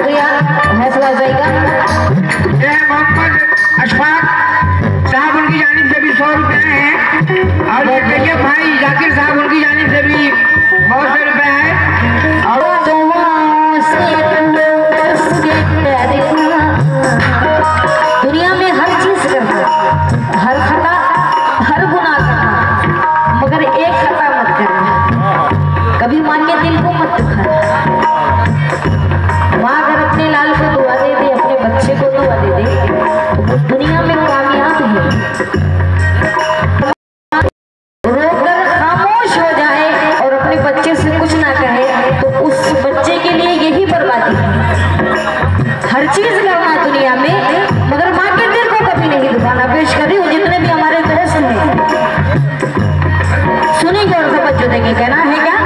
शुक्रिया, हौसला अफजाई का। मोहम्मद अशफाक साहब उनकी जानिब से भी 100 रुपए हैं और ये भाई जाकिर साहब उनकी जानिब से भी बहुत से रुपए हैं। और दुनिया में हर चीज करना, हर खता, हर गुनाह करना, मगर एक खता मत करना, कभी मां के दिल को मत दुखाना। माँ अगर अपने लाल को दुआ दे दे, अपने बच्चे को दुआ दे दे, तो वो दुनिया में कामयाब है। रोकर खामोश हो जाए और अपने बच्चे से कुछ ना कहे तो उस बच्चे के लिए यही बर्बादी है। हर चीज करना दुनिया में, मगर माँ के दिल को कभी नहीं दुखाना। पेश कर रही हूँ जितने भी हमारे दोस्त हैं, सुनेंगे और समझ देंगे। कहना है क्या?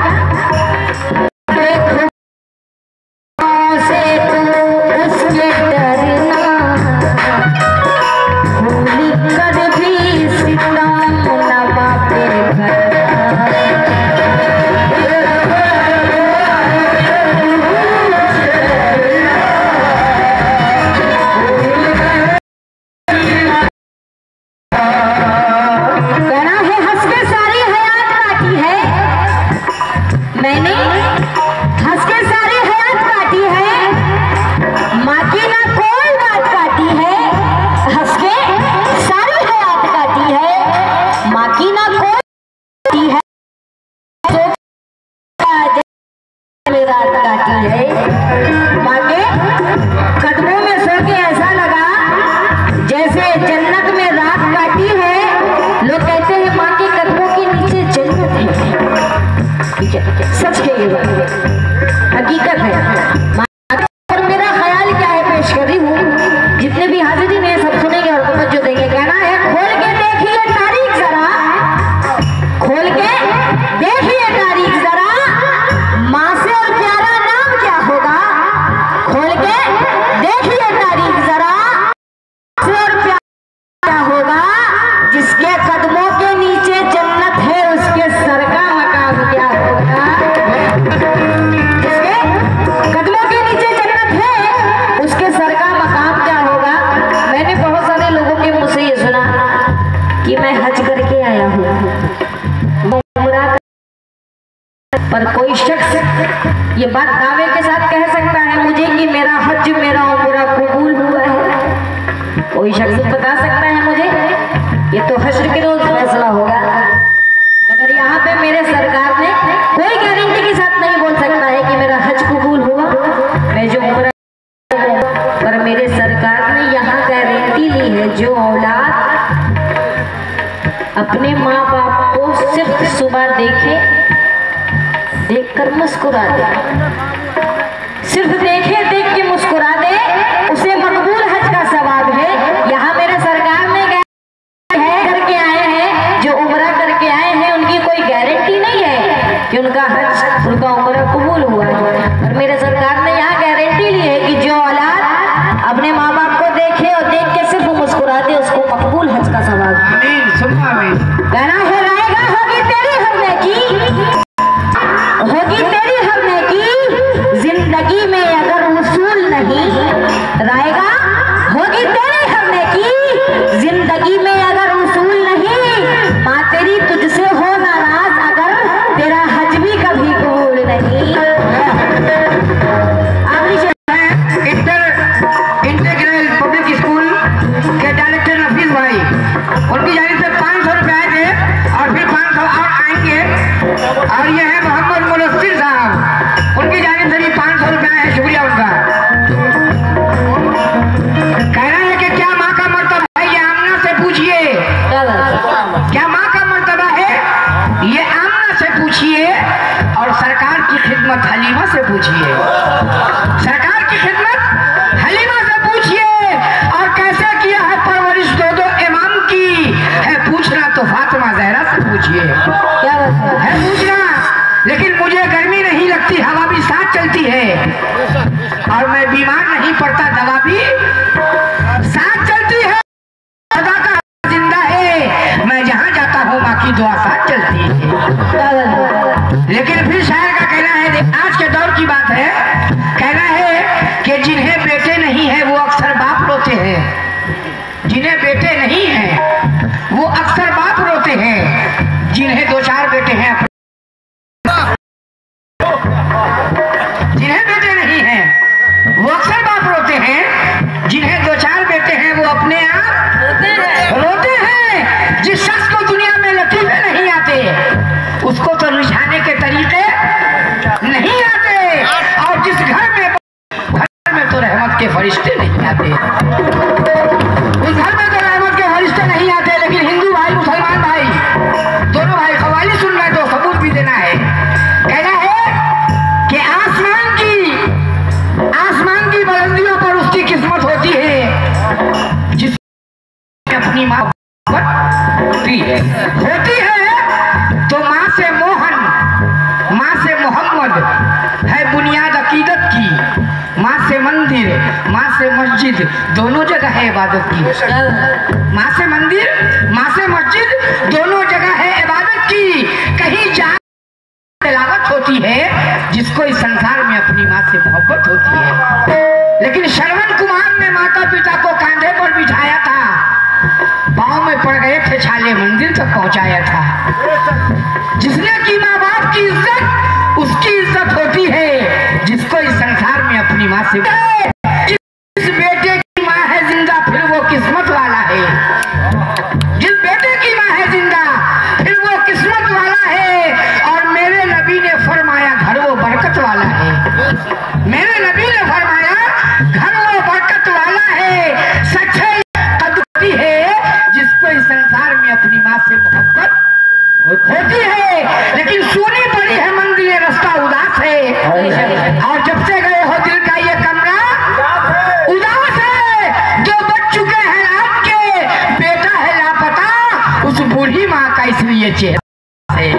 सच है, ये हकीकत है। और मेरा ख्याल क्या है पेश कर रही हूँ, जितने भी हाजिरीन हैं सब सुनेंगे और तवज्जो देंगे। कहना है खोल के देखिए तारीख जरा, खोल के देखिए तारीख जरा, माँ से और प्यारा नाम क्या होगा। खोल के देखिए तारीख जरा, माँ से और प्यारा क्या होगा। जिसके कदमों के नीचे जन्नत है उसके सर का मकाम क्या होगा। जिसके कदमों के नीचे जन्नत है उसके सर का मकाम क्या होगा। मैंने बहुत सारे लोगों के मुंह से ये सुना कि मैं हज करके आया हूँ, पर कोई शख्स ये बात दावे के साथ कह सकता है मुझे कि मेरा हज मेरा उम्रा कबूल हुआ है। कोई शख्स बता सकता है मुझे, ये तो हश्र के रोज फैसला होगा। मगर यहाँ पे मेरे सरकार ने कोई गारंटी के साथ नहीं बोल सकता है कि मेरा हज कबूल हुआ, मैं जो उम्रा, पर मेरे सरकार ने यहाँ गारंटी ली है जो औलाद अपने माँ बाप को सिर्फ सुबह देखकर मुस्कुरा दे, सिर्फ देख के मुस्कुरा दे, उसे मकबूल हज का सवाब है। यहाँ मेरे सरकार ने करके आए हैं, जो उम्रा करके आए हैं उनकी कोई गारंटी नहीं है कि उनका हज उनका उम्रा कबूल हुआ है। और मेरे सरकार ने यहाँ गारंटी ली है कि जो औलाद अपने माँ बाप को देखे और देख के सिर्फ मुस्कुरा दे उसको मकबूल हज का सवाब। कहना है रायगा होगी तेरी हर नेकी, होगी तेरी हर नेकी, जिंदगी में अगर उसूल नहीं। रायगा होगी तेरी हर नेकी, जिंदगी में अगर उसूल नहीं। माँ तेरी तुझसे हो नाराज अगर तेरा हज भी कभी कबूल नहीं। इंटीग्रल पब्लिक स्कूल के डायरेक्टर नफीस भाई, उनकी जानिब से 500 रुपए आए थे और फिर 500 और आएंगे। और ये है मोहम्मद मुलस्सिर साहब, उनकी जानिब से भी 500 रुपए आए हैं, शुक्रिया उनका। कहना है कि क्या माँ का मर्तबा है, ये आमना से पूछिए। क्या माँ का मर्तबा है, ये आमना से पूछिए और सरकार की खिदमत हलीमा से पूछिए। सरकार की खिदमत हलीमा से पूछिए और कैसे किया है परवरिश दो इमाम की है पूछना तो फातिमा जहरा से पूछिए। क्या है पूछना, लेकिन मुझे गर्मी नहीं लगती, हवा भी साथ चलती है और मैं बीमार नहीं पड़ता, दवा भी साथ चलती है। खुदा का जिंदा है, मैं जहाँ जाता हूँ माँ की दुआ साथ चलती है। लेकिन फिर शायर का कहना है, आज के दौर की बात है, कहना है कि जिन फरिश्ते नहीं आते। उस घर में तो रहमत के फरिश्ते नहीं आते, लेकिन हिंदू भाई मुसलमान भाई दोनों भाई कव्वाली सुन रहे तो सबूत भी देना है। कहना है कि आसमान की बुलंदियों पर उसकी किस्मत होती है जिसमें अपनी माँ होती है तो माँ से मोहन, माँ से मोहम्मद है बुनियाद अकीदत की, माँ से मंदिर, माँ से मस्जिद, दोनों जगह है इबादत की। माँ से मंदिर, माँ से मस्जिद, दोनों जगह है इबादत की। कहीं जा तिलावत होती है जिसको इस संसार में अपनी माँ से मोहब्बत होती है। लेकिन श्रवण कुमार ने माता पिता को कांधे पर बिठाया था, पाँव में पड़ गए थे छाले, मंदिर तक पहुंचाया था। जिसने की माँ बाप की इज्जत, उसकी इज्जत होती है जिसको इस संसार में अपनी माँ से। जिस बेटे की माँ है जिंदा फिर वो किस्मत वाला है, जिस बेटे की माँ है जिंदा फिर वो किस्मत वाला है। और मेरे नबी ने फरमाया घर वो बरकत वाला है, मेरे नबी ने फरमाया घर वो बरकत वाला है। सच्चाई है जिसको इस संसार में अपनी माँ से मोहब्बत होती है। लेकिन सुनी पड़ी है मंदिर रास्ता उदास है, और जब से गए हो दिल का ये कमरा उदास है। जो बच चुके हैं आपके, बेटा है लापता, उस बूढ़ी माँ का इसलिए चेहरा है।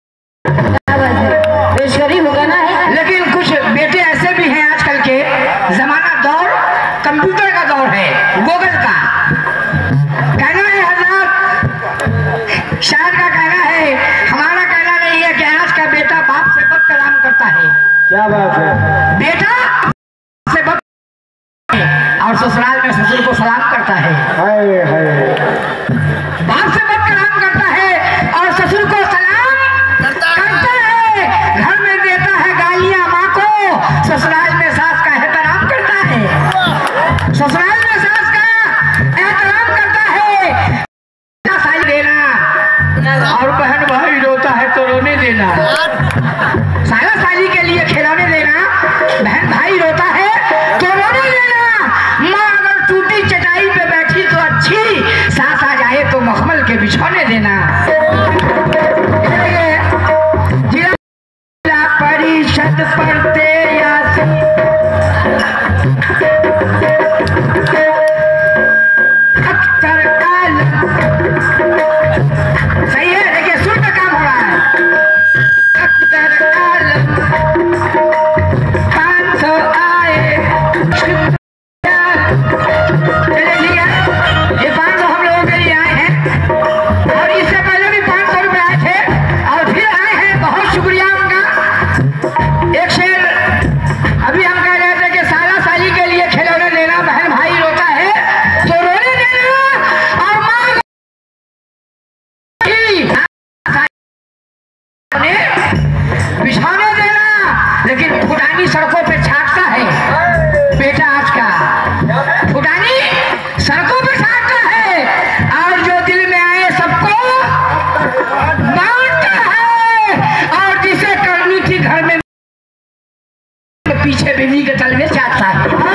होगा ना है। लेकिन कुछ बेटे ऐसे भी हैं आजकल के, जमाना दौर कंप्यूटर का दौर है, गूगल का। कहना है हजरत, शायर का कहना है, हमारा कहना नहीं है कि आज का बेटा बाप से बद कलाम करता है। क्या बात है? बेटा से बद और ससुराल में ससुर को सलाम करता है। हाय हाय, बाप से बद कलाम करता है और ससुर को सलाम करता है। घर में देता है गालियां माँ को, ससुराल में सास का एहतराम करता है। ससुराल में सास का एहतराम करता है। साली देना और बहन भाई रोता है तो रोने देना, साला साली के लिए खिलौने देना, बहन भाई रोता है तो रोने देना। माँ अगर टूटी चटाई पे बैठी तो अच्छी, सास आ जाए तो मखमल के बिछौने देना। जिला परिषद पढ़ते अख्तर आलम, सही है, देखिए सुर का काम हो रहा है। अख्तर आलम 500 आए, चलिए ठीक है, ये 500 हम लोगों के लिए आए हैं, और इससे पहले भी 500 रुपए आए थे और फिर आए हैं, बहुत शुक्रिया उनका। एक शेर अभी हम कह रहे थे कि साला साली के लिए खिलौने देना, बहन भाई रोता है तो रोने देना, और माँ बिछौने देना। लेकिन फुटानी सड़कों पे छाटता है बेटा आज का, फुटानी सड़कों पे छाटता है, और जो दिल में आए सबको बांटता है, और जिसे करनी थी घर में पीछे बिजली के तल में चाटता है।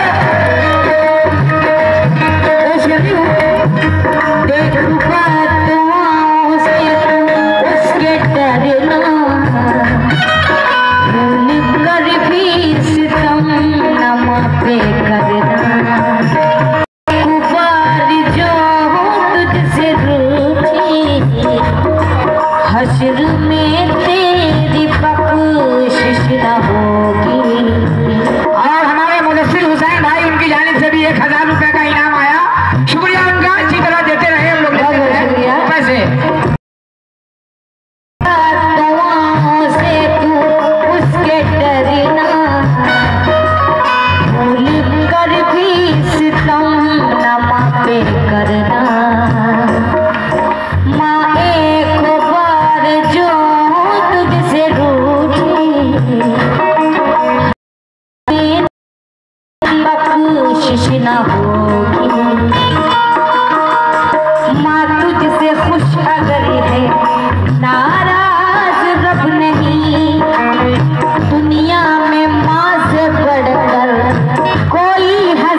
हश्र में तेरी बख्शिश न होगी। और हमारे मुदस्सिर हुसैन भाई, उनकी जानिब से भी 1000 रुपए का इनाम आया, शुक्रिया उनका। इसी तरह देते रहे हम लोग, शुक्रिया पैसे। से तू उसके डरना, भूल कर भी सितम न माँ पे करना। माँ एक बार जो तुझसे रूठी, बख्शिश न होगी। माँ तुझसे खुश अगर है, नाराज रब नहीं। दुनिया में माँ से बढ़कर कोई है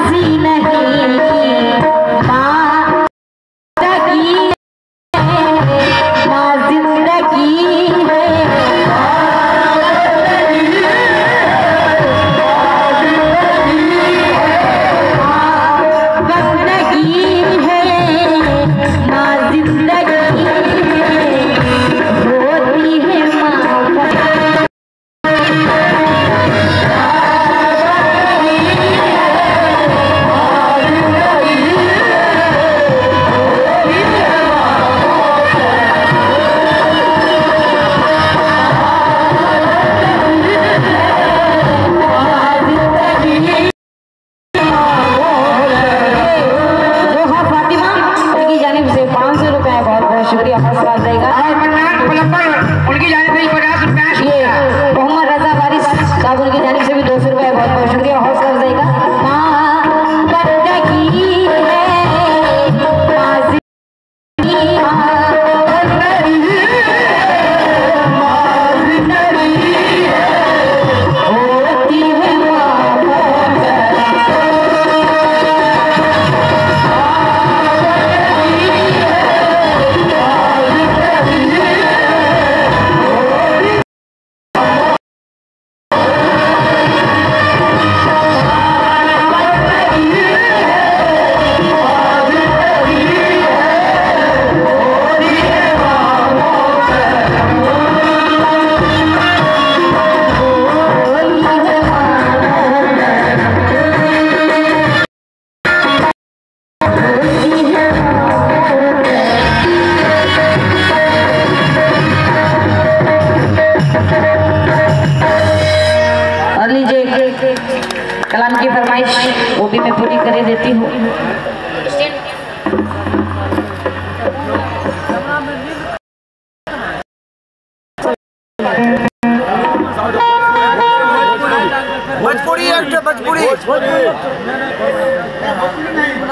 कलाम की फरमाइश वो भी मैं पूरी कर देती हूँ। भोजपुरी